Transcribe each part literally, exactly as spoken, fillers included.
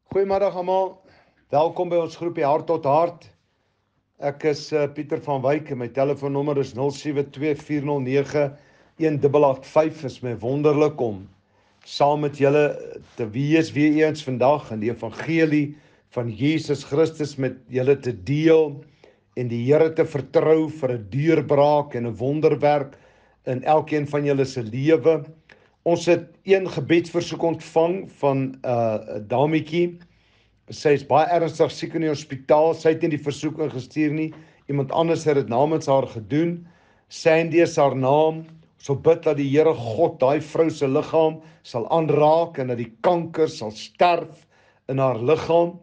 Goeiemiddag almal. Welkom by ons groepie Hart tot Hart. Ek is uh, Pieter van Wyk en my telefoonnommer is nul sewe twee vier nul nege een agt agt vyf. Is my wonderlik om saam met julle te wees weer eens vandag in die evangelie van Jesus Christus met julle te deel en die Here te vertrou vir 'n deurbraak en 'n wonderwerk in elkeen van julle se lewe. Ons het een gebedsversoek ontvang van 'n uh, dametjie. Sy is baie ernstig siek in die hospitaal. Sy het nie die versoek ingestuur nie. Iemand anders het dit namens haar gedoen. Sandy is haar naam. Ons wil bid dat die Here God daai vrou se liggaam sal aanraak en dat die kanker sal sterf in haar liggaam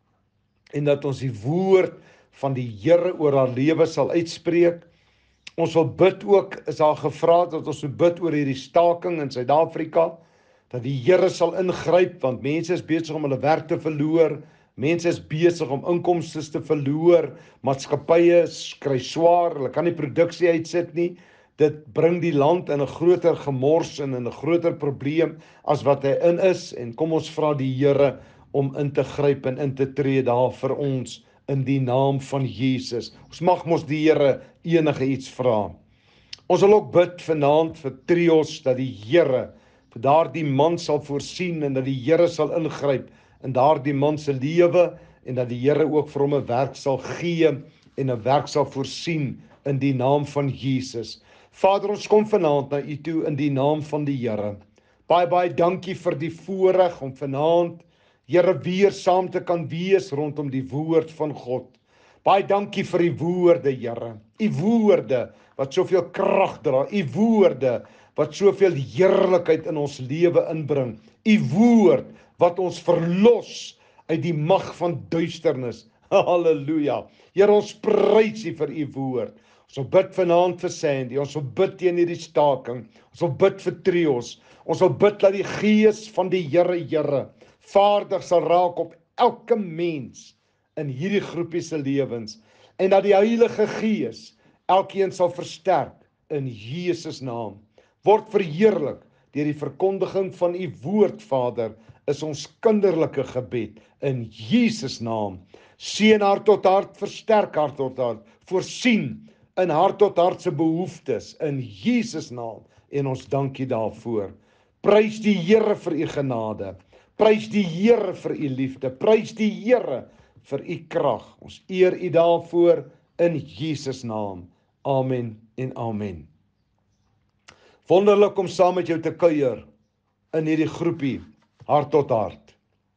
en dat ons die woord van die Here oor haar lewe sal uitspreek. Ons wil bid ook, is daar gevra dat ons moet bid oor hierdie staking in Suid-Afrika, dat die Here sal ingryp, want mense is besig om hulle werk te verloor, mense is besig om inkomste te verloor, maatskappye kry swaar, hulle kan nie produksie uitsit nie. Dit bring die land in 'n groter gemors en in 'n groter probleem as wat hy in is, en kom ons vra die Here om in te gryp en in te tree daar vir ons in die naam van Jesus. Ons mag mos die Here enige iets vra. Ons wil ook bid vanaand vir Trios, dat die Here vir daardie man sal voorsien en dat die Here sal ingryp in daardie man se lewe en dat die Here ook vir hom 'n werk sal gee en 'n werk sal voorsien in die naam van Jesus. Vader, ons kom vanaand na U toe in die naam van die Here. Baie baie dankie vir die voorreg om vanaand, Here, weer saam te kan wees rondom die woord van God. Baie dankie vir U woorde, Here. U woorde wat soveel krag dra, U woorde wat soveel heerlikheid in ons lewe inbring. U woord wat ons verlos uit die mag van duisternis. Halleluja. Here, ons prys U vir U woord. Ons wil bid vanaand vir Sandy, ons wil bid teen hierdie staking, ons wil bid vir Trios, ons wil bid dat die Gees van die Here, Here, vaardig sal raak op elke mens in hierdie groepie se lewens, en dat die Heilige Gees elkeen sal versterk in Jesus naam. Word verheerlik deur die verkondiging van U woord, Vader, is ons kinderlike gebed in Jesus naam. Seën hart tot hart, versterk hart tot hart, voorsien in hart tot hart se behoeftes in Jesus naam, en ons dank U daarvoor. Prys die Here vir U genade. Prys die Here vir U liefde. Prys die Here vir U krag. Ons eer U daarvoor in Jesus naam. Amen en amen. Wonderlik om saam met jou te kuier in hierdie groepie hart tot hart.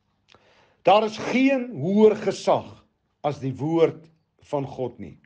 Daar is geen hoër gesag as die woord van God nie.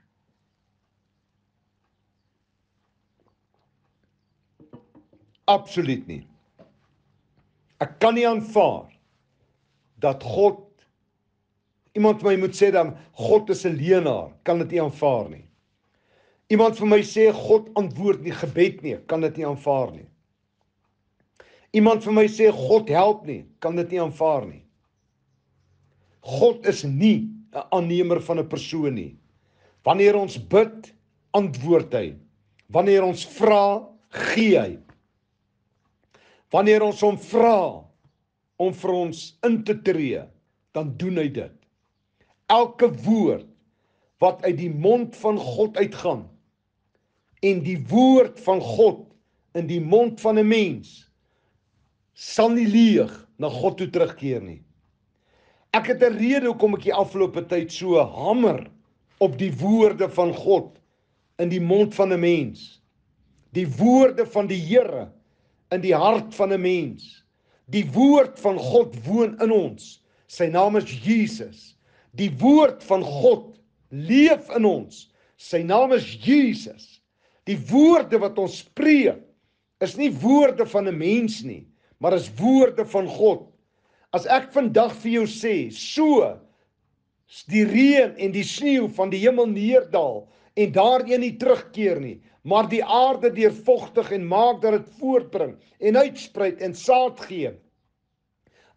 Absoluut nie. Ek kan nie aanvaar dat God, iemand vir my moet sê dat God is 'n leienaar, kan dit nie aanvaar nie. Iemand vir my sê God antwoord nie gebed nie, kan dit nie aanvaar nie. Iemand vir my sê God help nie, kan dit nie aanvaar nie. God is nie 'n aannemer van 'n persoon nie. Wanneer ons bid, antwoord hy. Wanneer ons vra, gee hy. Wanneer ons hom vra om vir ons in te tree, dan doen hy dit. Elke woord wat uit die mond van God uitgaan en die woord van God in die mond van 'n mens sal nie leeg na God toe terugkeer nie. Ek het 'n rede hoekom ek die afgelope tyd so hamer op die woorde van God in die mond van 'n mens. Die woorde van die Here in die hart van 'n mens. Die woord van God woon in ons. Sy naam is Jesus. Die woord van God leef in ons. Sy naam is Jesus. Die woorde wat ons spreek is nie woorde van 'n mens nie, maar is woorde van God. As ek vandag vir jou sê, so die reën en die sneeu van die hemel neerdal en daarheen nie terugkeer nie, maar die aarde deurvogtig en maak dat dit voortbring en uitspruit en saad gee.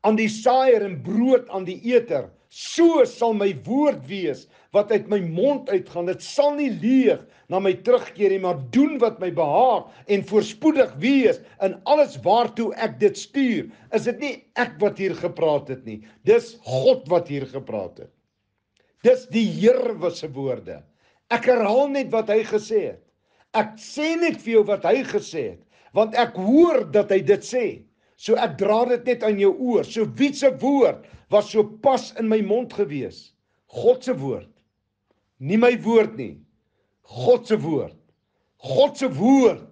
aan die saaier en brood aan die eter. So sal my woord wees wat uit my mond uitgaan. Dit sal nie leeg na my terugkeer nie, maar doen wat my behaag en voorspoedig wees in alles waartoe ek dit stuur. Is dit nie ek wat hier gepraat het nie. Dis God wat hier gepraat het. Dis die Here se woorde. Ek herhaal net wat hy gesê het. Ek sê net vir jou wat hy gesê het, want ek hoor dat hy dit sê. So ek dra dit net aan jou oor. So wie se woord was so pas in my mond gewees? God se woord. Nie my woord nie. God se woord. God se woord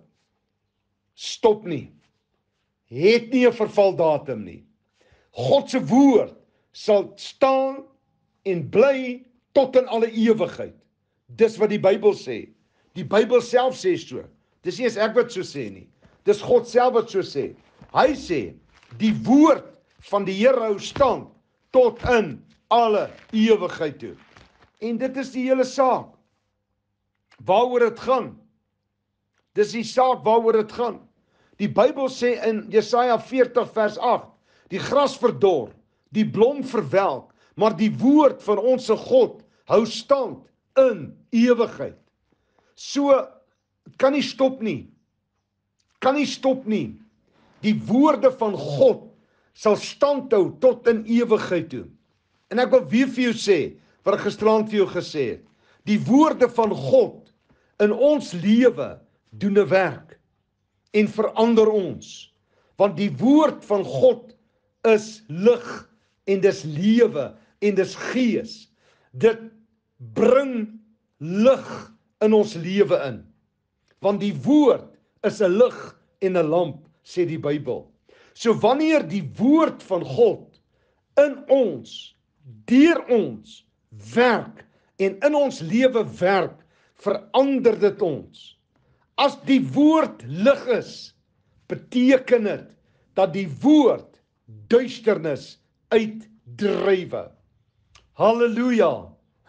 stop nie. Het nie 'n vervaldatum nie. God se woord sal staan en bly tot in alle ewigheid. Dis wat die Bybel sê. Die Bybel self sê so. Dis nie eens ek wat so sê nie. Dis God self wat so sê. Hy sê, die woord van die Here hou stand tot in alle ewigheid toe. En dit is die hele saak. Waaroor dit gaan. Dis die saak waaroor dit gaan. Die Bybel sê in Jesaja veertig vers agt, die gras verdor, die blom verwelk, maar die woord van ons God hou stand in ewigheid. So, kan nie stop nie. Kan nie stop nie. Die woorde van God sal stand hou tot in ewigheid toe. En ek wil weer vir jou sê, wat ek gisterand vir jou gesê het, die woorde van God in ons lewe doen 'n werk en verander ons. Want die woord van God is lig en dis lewe en dis gees. Dit bring lig in ons lewe in. Want die woord is 'n lig en 'n lamp, sê die Bybel. So wanneer die woord van God in ons, deur ons, werk en in ons lewe werk, verander dit ons. As die woord lig is, beteken dit dat die woord duisternis uitdrywe. Halleluja!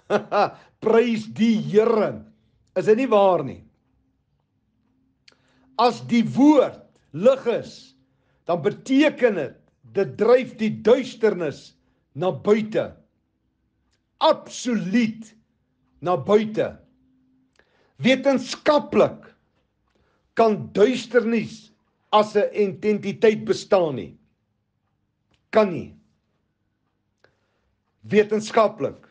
Prys die Here. Is dit nie waar nie? As die woord lig is, dan beteken dit, dit dryf die duisternis na buite. Absoluut na buite. Wetenskaplik kan duisternis as 'n entiteit bestaan nie. Kan nie. Wetenskaplik.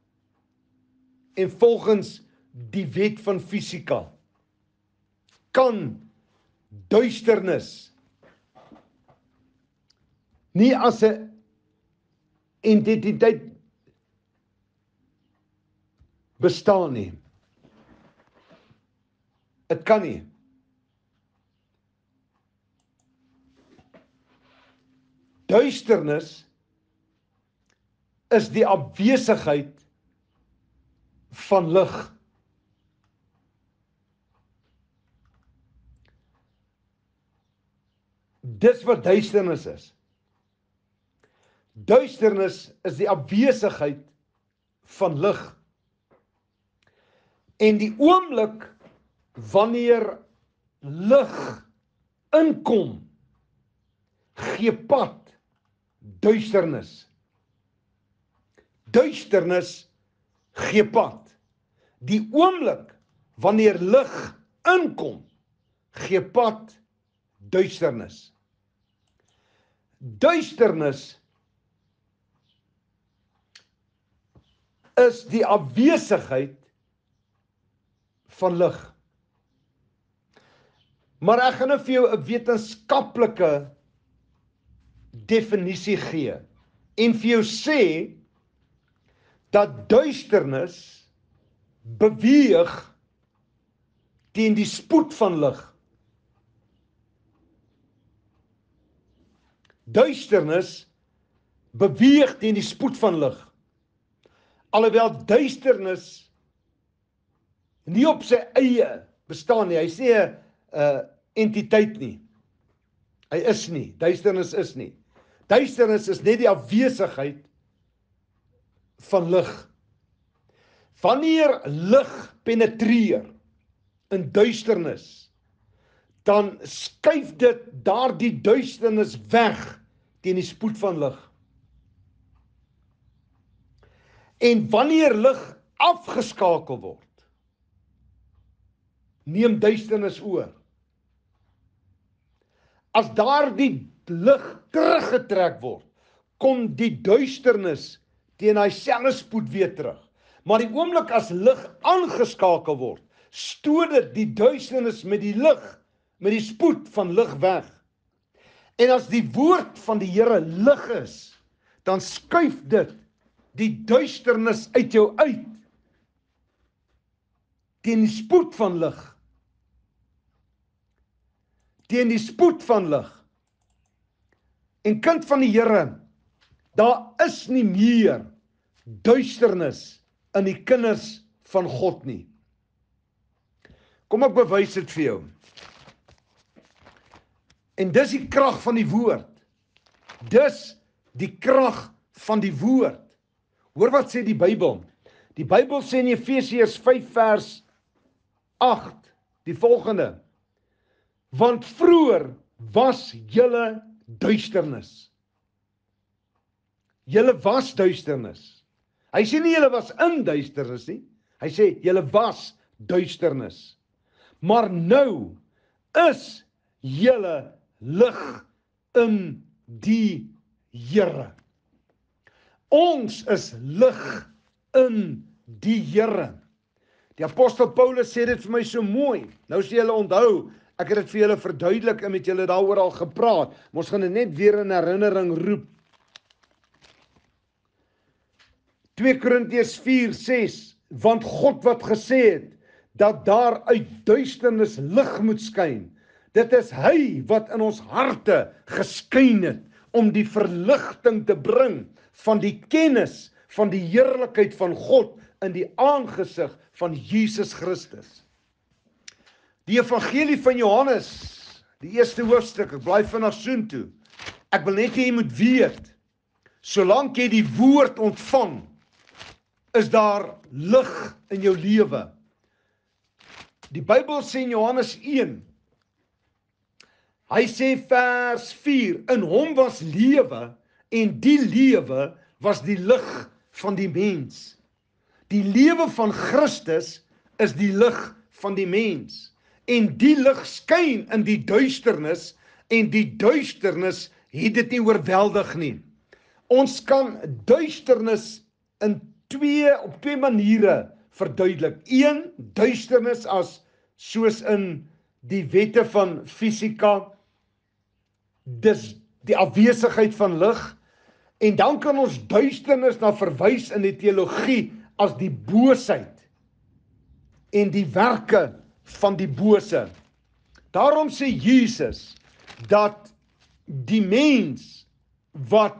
En volgens die wet van fisika kan duisternis nie as 'n entiteit bestaan nie. Dit kan nie. Duisternis is die afwesigheid van lig. Dis wat duisternis is. Duisternis is die afwesigheid van lig. En die oomblik wanneer lig inkom, gee pad duisternis. Duisternis gee pad. Die oomblik wanneer lig inkom, gee pad duisternis. Duisternis is die afwesigheid van lig. Maar ek gaan nou vir jou 'n wetenskaplike definisie gee en vir jou sê dat duisternis beweeg teen die spoed van lig. Duisternis beweeg teen die spoed van lig. Alhoewel duisternis nie op sy eie bestaan nie. Hy sê 'n uh, entiteit nie. Hy is nie. Duisternis is nie. Duisternis is net die afwesigheid van lig. Wanneer lig penetreer in duisternis, dan skuif dit daardie duisternis weg teen die spoed van lig. En wanneer lig afgeskakel word, neem duisternis oor. As daardie lig teruggetrek word, kom die duisternis teen hy selfe spoed weer terug. Maar die oomblik as lig aangeskakel word, stoot dit die duisternis met die lig, met die spoed van lig weg. En as die woord van die Here lig is, dan skuif dit die duisternis uit jou uit, teen die spoed van lig. Teen die spoed van lig. En kind van die Here, daar is nie meer duisternis in die kinders van God nie. Kom ek bewys dit vir jou. En dis die krag van die woord. Dis die krag van die woord. Hoor wat sê die Bybel? Die Bybel sê in Efesiërs vyf vers agt die volgende: want vroeër was julle duisternis. Julle was duisternis. Hy sê nie julle was in duisternis nie. Hy sê julle was duisternis. Maar nou is julle lig in die Here. Ons is lig in die Here. Die apostel Paulus sê dit vir my so mooi. Nou sê julle onthou, ek het dit vir julle verduidelik en met julle daaroor al gepraat. Maar ons gaan dit net weer in herinnering roep. twee Korintiërs vier ses, want God wat gesê het, dat daar uit duisternis lig moet skyn, dit is hy wat in ons harte geskyn het, om die verligting te bring, van die kennis, van die heerlikheid van God, in die aangesig van Jesus Christus. Die evangelie van Johannes, die eerste hoofstuk, ek bly vinnig soontoe, ek wil net hê jy moet weet, solank jy die woord ontvang, is daar lig in jou lewe. Die Bybel sê in Johannes een, hy sê vers vier, in hom was lewe, en die lewe was die lig van die mens. Die lewe van Christus is die lig van die mens. En die lig skyn in die duisternis, en die duisternis het dit nie oorweldig nie. Ons kan duisternis in twee, op twee maniere verduidelik. Een, duisternis as soos in die wette van fisika, dis die afwesigheid van lig, en dan kan ons duisternis na verwys in die teologie as die boosheid en die werke van die bose. Daarom sê Jesus dat die mens wat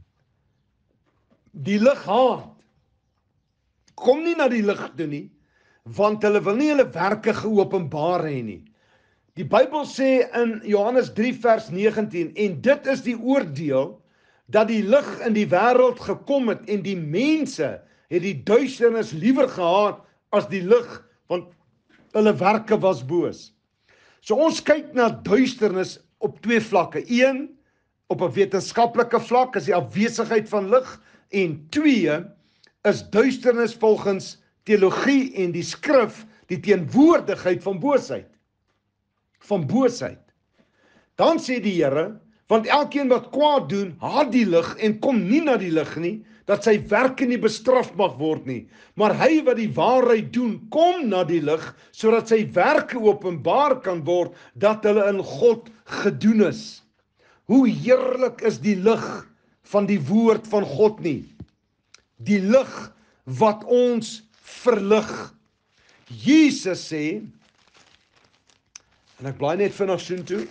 die lig haat, kom nie na die lig toe nie, want hulle wil nie hulle werke geopenbaar hê nie. Die Bybel sê in Johannes drie vers negentien, en dit is die oordeel, dat die lig in die wêreld gekom het, en die mense het die duisternis liewer gehaat as die lig, want hulle werke was boos. So ons kyk na duisternis op twee vlakke. Een, op 'n wetenskaplike vlak, is die afwesigheid van lig, en twee, is duisternis volgens teologie en die skrif, die teenwoordigheid van boosheid. Van boosheid. Dan sê die Here, want elkeen wat kwaad doen, haat die lig en kom nie na die lig nie, dat sy werke nie bestraf mag word nie. Maar hy wat die waarheid doen, kom na die lig, sodat sy werke openbaar kan word, dat hulle in God gedoen is. Hoe heerlik is die lig van die woord van God nie. Die lig wat ons verlig. Jesus sê, en ek bly net vinnig soontoe,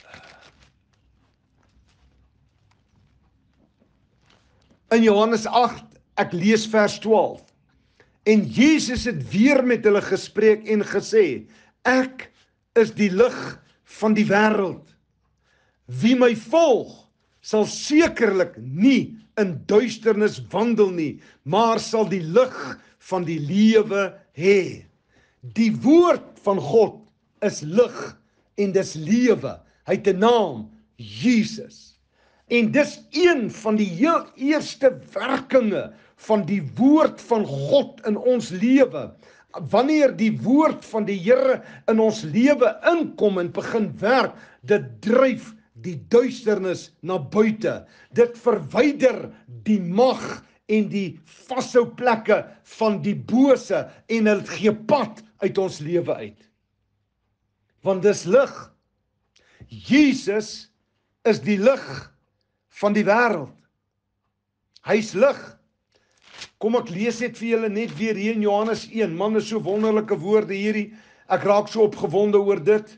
in Johannes agt, ek lees vers twaalf, en Jesus het weer met hulle gespreek en gesê, ek is die lig van die wêreld. Wie my volg, sal sekerlik nie in duisternis wandel nie, maar sal die lig van die lewe hê. Die woord van God is lig en dis lewe. Hy het 'n naam, Jesus. En dis een van die heel eerste werkinge van die woord van God in ons lewe. Wanneer die woord van die Here in ons lewe inkom en begin werk, dit dryf die duisternis na buite. Dit verwyder die mag en die vashou plekke van die bose en dit gee pad uit ons lewe uit. Want dis lig. Jesus is die lig van die wêreld. Hy's lig. Kom ek lees net vir julle net weer hier in Johannes een. Man, is so wonderlike woorde hierdie. Ek raak so opgewonde oor dit.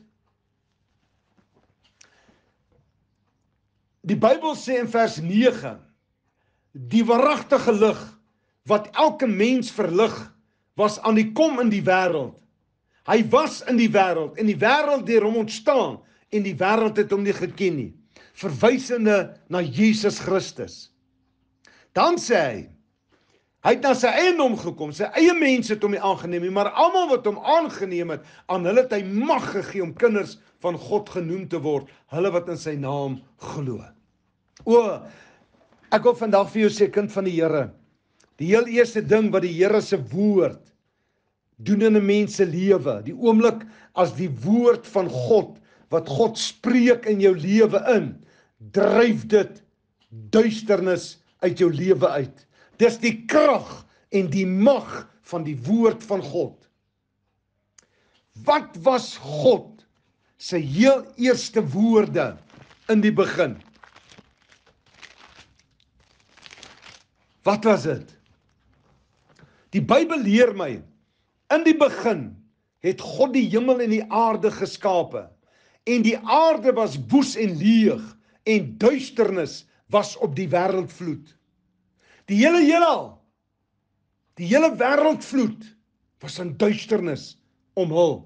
Die Bybel sê in vers nege, die waaragtige lig wat elke mens verlig, was aan die kom in die wêreld. Hy was in die wêreld en die wêreld deur hom ontstaan en die wêreld het hom nie geken nie. Verwysende na Jesus Christus. Dan sê hy, hy het na sy eiendom gekom, sy eie mense het hom nie aangeneem nie, maar almal wat hom aangeneem het, aan hulle het hy mag gegee om kinders van God genoem te word, hulle wat in sy naam glo. O, ek wil vandag vir jou sê, kind van die Here, die heel eerste ding wat die Here se woord doen in 'n mens se lewe, die oomblik as die woord van God, wat God spreek in jou lewe in, dryf dit duisternis uit jou lewe uit. Dis die krag en die mag van die woord van God. Wat was God se heel eerste woorde in die begin? Wat was dit? Die Bybel leer my, in die begin het God die hemel en die aarde geskape, en die aarde was woes en leeg, en duisternis was op die wêreldvloed. Die hele heelal, die hele wêreldvloed was in duisternis omhul.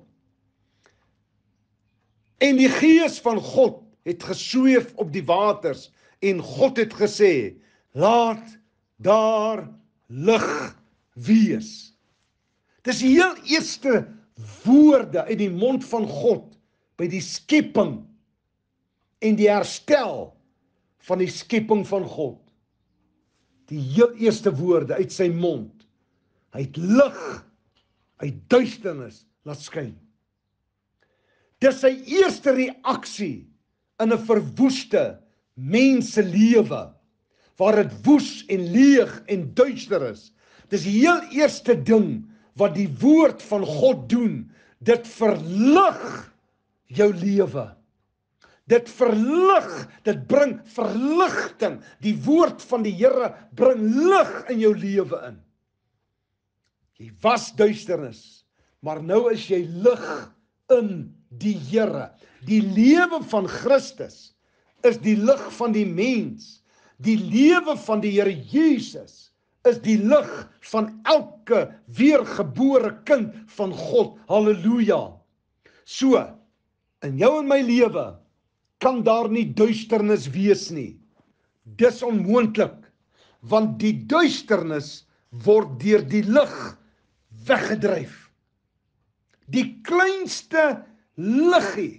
En die Gees van God het gesweef op die waters, en God het gesê, laat daar lig wees. Dis die heel eerste woorde uit die mond van God by die skepping en die herstel van die skepping van God. Die heel eerste woorde uit sy mond. Hy het lig uit duisternis laat skyn. Dis sy eerste reaksie in 'n verwoeste menselewe, waar dit woes en leeg en duister is. Dis die heel eerste ding wat die woord van God doen. Dit verlig jou lewe. Dit verlig, dit bring verligting. Die woord van die Here bring lig in jou lewe in. Jy was duisternis, maar nou is jy lig in die Here. Die lewe van Christus is die lig van die mens. Die lewe van die Here Jesus is die lig van elke weergebore kind van God. Halleluja. So, in jou en my lewe kan daar nie duisternis wees nie. Dis onmoontlik, want die duisternis word deur die lig weggedryf. Die kleinste liggie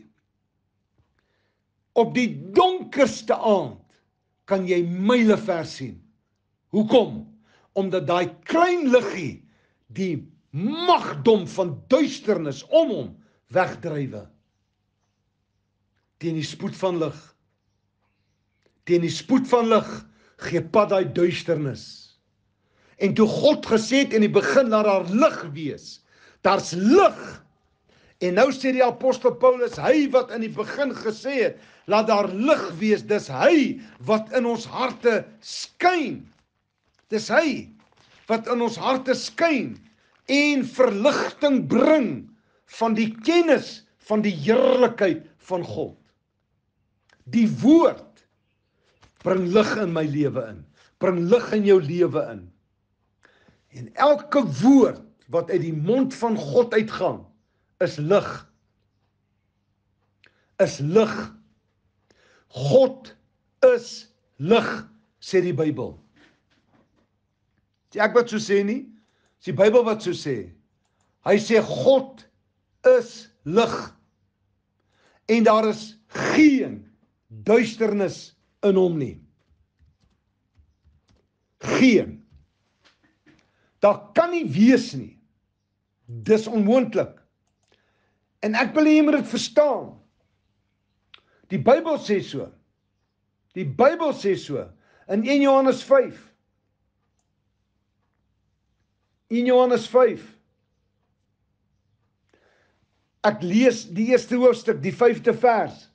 op die donkerste aand kan jy myle ver sien. Hoekom? Omdat daai klein liggie die magdom van duisternis om hom wegdrywe. Teen die spoed van lig. Teen die spoed van lig gee pad daai duisternis. En toe God gesê het in die begin laat daar lig wees, daar's lig. En nou sê die apostel Paulus, hy wat in die begin gesê het, laat daar lig wees, dis hy wat in ons harte skyn. Dis hy wat in ons harte skyn en verligting bring van die kennis van die heerlikheid van God. Die woord bring lig in my lewe in, bring lig in jou lewe in. En elke woord wat uit die mond van God uitgaan, is lig. Is lig. God is lig, sê die Bybel. Sê ek wat so sê nie, is die Bybel wat so sê. Hy sê God is lig. En daar is geen duisternis in hom nie. Geen. Daar kan nie wees nie. Dis onmoontlik. En ek wil hê jy moet dit verstaan. Die Bybel sê so. Die Bybel sê so. In een Johannes vyf. een Johannes vyf. Ek lees die eerste hoofstuk, die vyfde vers.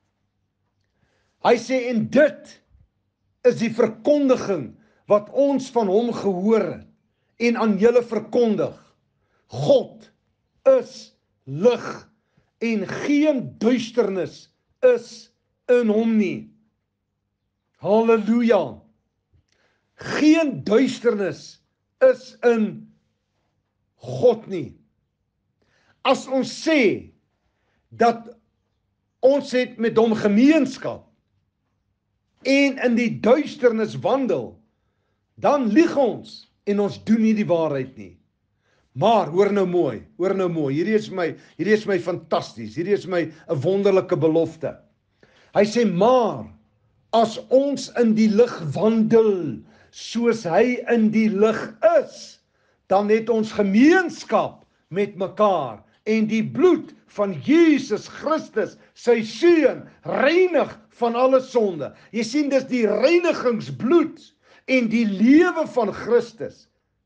Hy sê, en dit is die verkondiging wat ons van hom gehoor het en aan julle verkondig. God is lig en geen duisternis is in hom nie. Halleluja. Geen duisternis is in God nie. As ons sê dat ons het met hom gemeenskap en in die duisternis wandel, dan lieg ons en ons doen nie die waarheid nie. Maar hoor nou mooi, hoor nou mooi. Hierdie is my, hierdie is my fantasties. Hierdie is my 'n wonderlike belofte. Hy sê, maar as ons in die lig wandel, soos hy in die lig is, dan het ons gemeenskap met mekaar en die bloed van Jesus Christus, sy seun, reinig van alle sonde. Jy sien, dis die reinigingsbloed en die lewe van Christus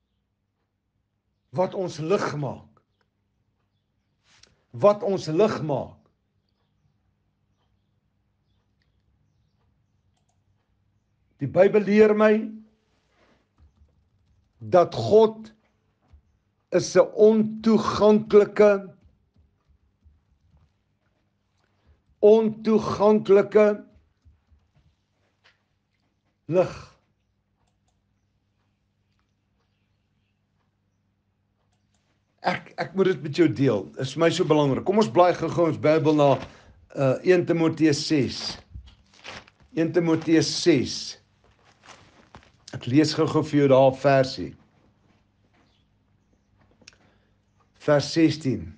wat ons lig maak. Wat ons lig maak. Die Bybel leer my dat God is 'n ontoeganklike ontoeganklike lig. Ek ek moet dit met jou deel. Dit is vir my so belangrik. Kom ons blaai gou ons Bybel na uh, een Timoteus ses. een Timoteus ses. Ek lees gou-gou vir jou daar versie. Vers sestien.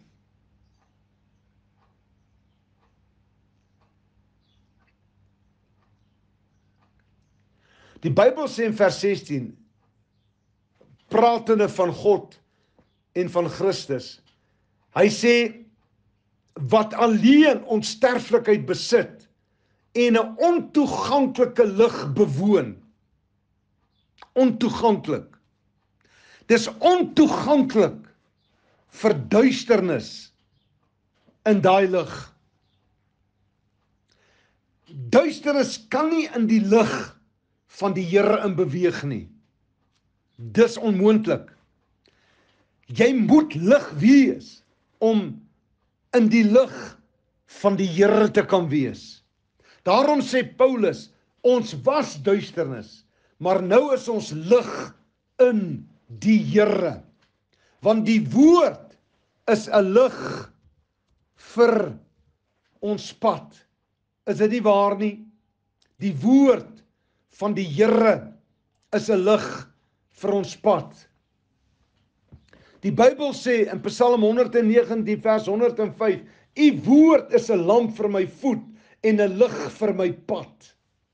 Die Bybel sê in vers sestien, pratende van God en van Christus. Hy sê, wat alleen onsterflikheid besit en 'n ontoeganklike lig bewoon. Ontoeganklik. Dis ontoeganklik vir duisternis in daai lig. Duisternis kan nie in die lig van die Here in beweeg nie. Dis onmoontlik. Jy moet lig wees om in die lig van die Here te kan wees. Daarom sê Paulus, ons was duisternis, maar nou is ons lig in die Here. Want die woord is 'n lig vir ons pad. Is dit nie waar nie? Die woord van die Here is 'n lig vir ons pad. Die Bybel sê in Psalm honderd negentien vers honderd vyf, u woord is 'n lamp vir my voet en 'n lig vir my pad.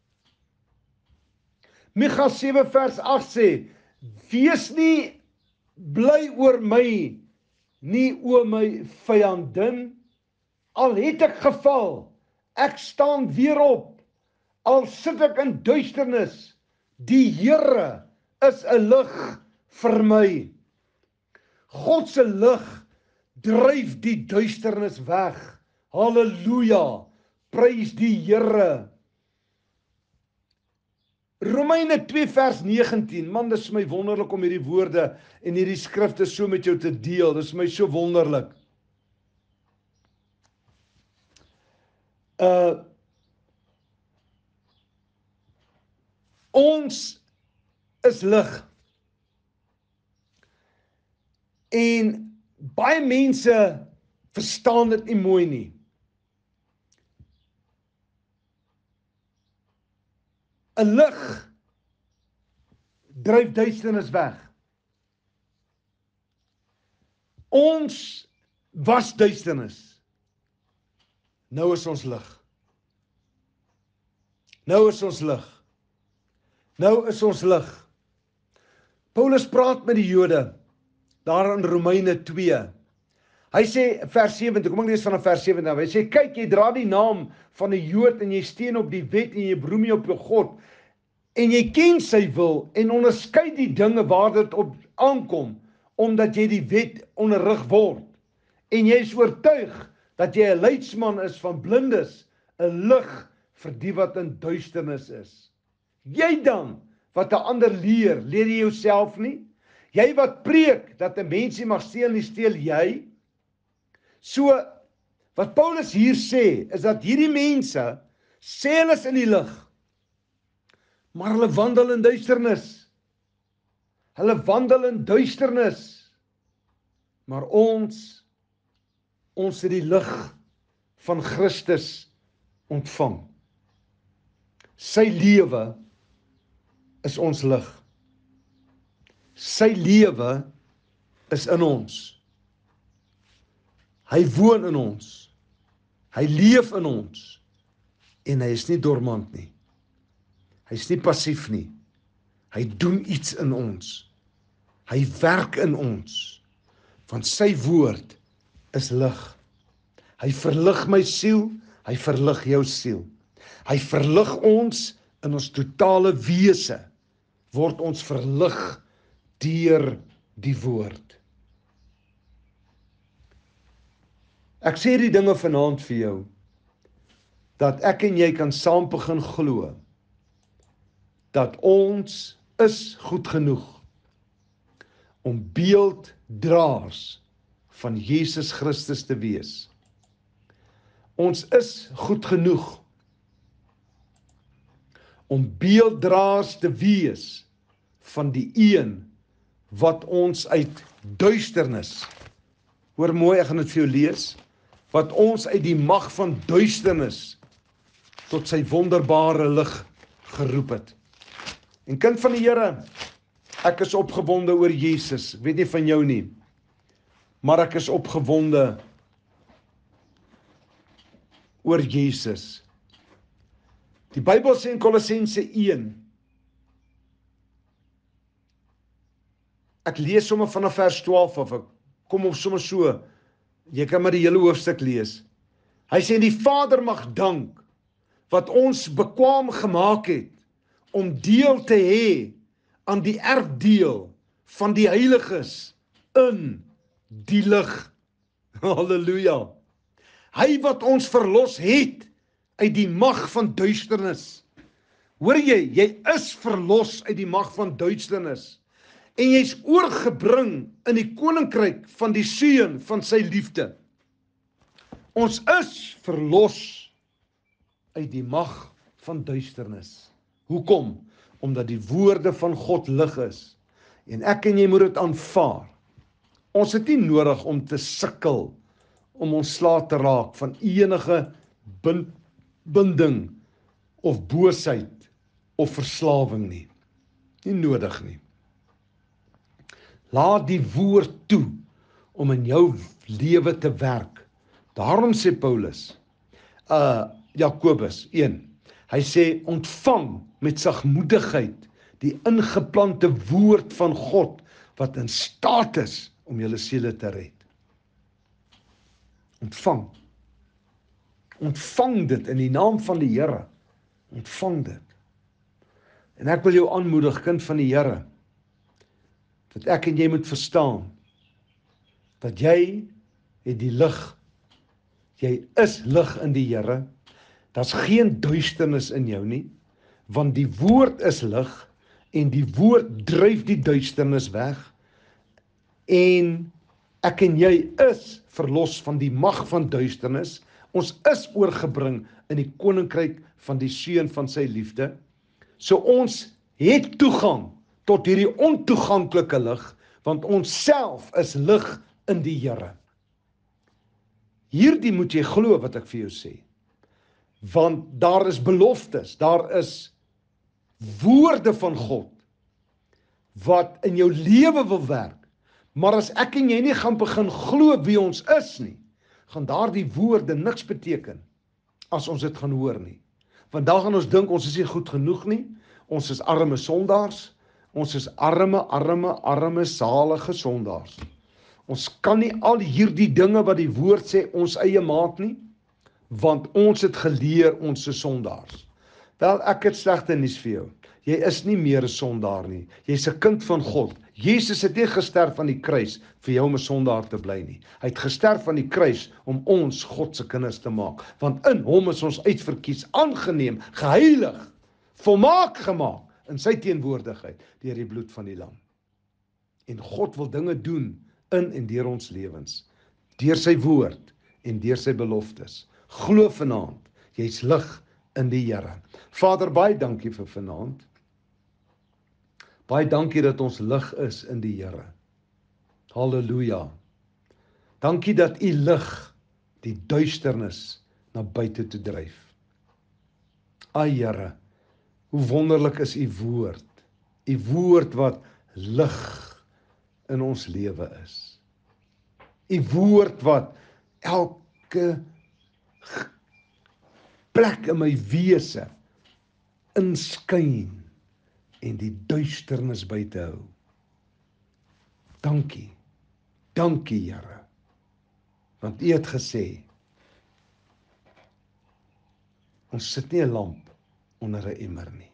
Micha sewe vers agt sê, wees nie bly oor my, nie oor my vyandin, al het ek geval, ek staan weer op, al sit ek in duisternis, die Here is 'n lig vir my. God se lig dryf die duisternis weg. Halleluja, prys die Here. Romeine twee vers negentien, man, dis my wonderlik om hierdie woorde en hierdie skrifte so met jou te deel, dis my so wonderlik. Uh, ons is lig. En baie mense verstaan dit nie mooi nie. 'n Lig dryf duisternis weg. Ons was duisternis. Nou is ons lig. Nou is ons lig. Nou is ons lig. Paulus praat met die Jode, daar in Romeine twee. Hy sê, vers sewentig, kom ek lees vanaf vers sewentig, hy sê, kyk, jy dra die naam van 'n Jood en jy steun op die wet en jy beroem jy op jou God, en jy ken sy wil en onderskei die dinge waar dit op aankom, omdat jy die wet onderrig word. En jy is oortuig dat jy 'n leidsman is van blindes, 'n lig vir die wat in duisternis is. Jy dan, wat 'n ander leer, leer jy jouself nie? Jy wat preek, dat 'n mens nie mag steel nie, steel jy? So, wat Paulus hier sê, is dat hierdie mense, sê hulle is in die lig, maar hulle wandel in duisternis. Hulle wandel in duisternis. Maar ons, ons het die lig van Christus ontvang. Sy lewe is ons lig. Sy lewe is in ons. Hy woon in ons. Hy leef in ons. En hy is nie dormant nie. Hy is nie passief nie. Hy doen iets in ons. Hy werk in ons. Want sy woord is lig. Hy verlig my siel, hy verlig jou siel. Hy verlig ons in ons totale wese, word ons verlig deur die woord. Ek sê die dinge vanaand vir jou, dat ek en jy kan saam begin glo, dat ons is goed genoeg om beelddraers van Jesus Christus te wees. Ons is goed genoeg om beelddraers te wees van die een wat ons uit duisternis, hoor mooi, ek gaan dit vir jou lees, wat ons uit die mag van duisternis tot sy wonderbare lig geroep het. En kind van die Here, ek is opgewonde oor Jesus, ek weet nie van jou nie, maar ek is opgewonde oor Jesus. Die Bybel sê in Kolossense een, ek lees sommer vanaf vers twaalf af, ek kom op sommer so, jy kan maar die hele hoofstuk lees. Hy sê, die Vader mag dank, wat ons bekwaam gemaak het, om deel te hê aan die erfdeel van die heiliges in die lig. Halleluja. Hy wat ons verlos het uit die mag van duisternis. Hoor jy, jy is verlos uit die mag van duisternis. En jy's oorgebring in die koninkryk van die seun van sy liefde. Ons is verlos uit die mag van duisternis. Hoekom? Omdat die woorde van God lig is. En ek en jy moet dit aanvaar. Ons het nie nodig om te sukkel, om ontslae te raak van enige binding, of boosheid, of verslawing nie. Nie nodig nie. Laat die woord toe, om in jou lewe te werk. Daarom sê Paulus, uh, Jakobus een, hy sê, ontvang met sagmoedigheid die ingeplante woord van God, wat in staat is om julle siele te red. Ontvang. Ontvang dit in die naam van die Here. Ontvang dit. En ek wil jou aanmoedig, kind van die Here, dat ek en jy moet verstaan, dat jy het die lig, jy is lig in die Here, daar's geen duisternis in jou nie, want die woord is lig, en die woord dryf die duisternis weg, en ek en jy is verlos van die mag van duisternis, ons is oorgebring in die koninkryk van die seun van sy liefde, so ons het toegang tot hierdie ontoeganklike lig, want ons self is lig in die Here. Hierdie moet jy glo wat ek vir jou sê, want daar is beloftes, daar is woorde van God, wat in jou lewe wil werk, maar as ek en jy nie gaan begin glo wie ons is nie, gaan daardie woorde niks beteken, as ons dit gaan hoor nie. Vandag gaan ons dink ons is nie goed genoeg nie. Ons is arme sondaars. Ons is arme, arme, arme, salige sondaars. Ons kan nie al hierdie dinge wat die woord sê ons eie maak nie, want ons het geleer ons is sondaars. Wel, ek het slegte nuus vir jou. Jy is nie meer 'n sondaar nie. Jy's 'n kind van God. Jesus het nie gesterf aan die kruis vir jou om 'n sondaar te bly nie. Hy het gesterf aan die kruis om ons God se kinders te maak. Want in hom is ons uitverkies, aangeneem, geheilig, volmaak gemaak in sy teenwoordigheid deur die bloed van die lam. En God wil dinge doen in en deur ons lewens, deur sy woord en deur sy beloftes. Glo vanaand, jy's lig in die Here. Vader, baie dankie vir vanaand. Baie dankie dat ons lig is in die Here. Halleluja. Dankie dat u lig die duisternis na buite toe dryf. Ai Here, hoe wonderlik is u woord. U woord wat lig in ons lewe is. U woord wat elke plek in my wese inskyn en die duisternis buite hou. Dankie, dankie Here, want u het gesê, ons sit nie 'n lamp onder 'n emmer nie.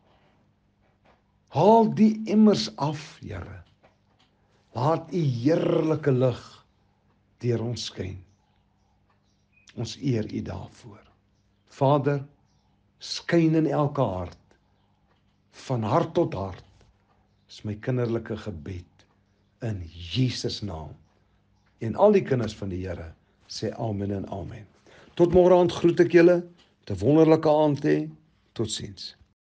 Haal die emmers af, Here. Laat u heerlike lig deur ons skyn. Ons eer u daarvoor. Vader, skyn in elke hart, van hart tot hart, is my kinderlike gebed, in Jesus naam. En al die kinders van die Here, sê amen en amen. Tot môre aand groet ek julle, 'n wonderlike aand hê, totsiens.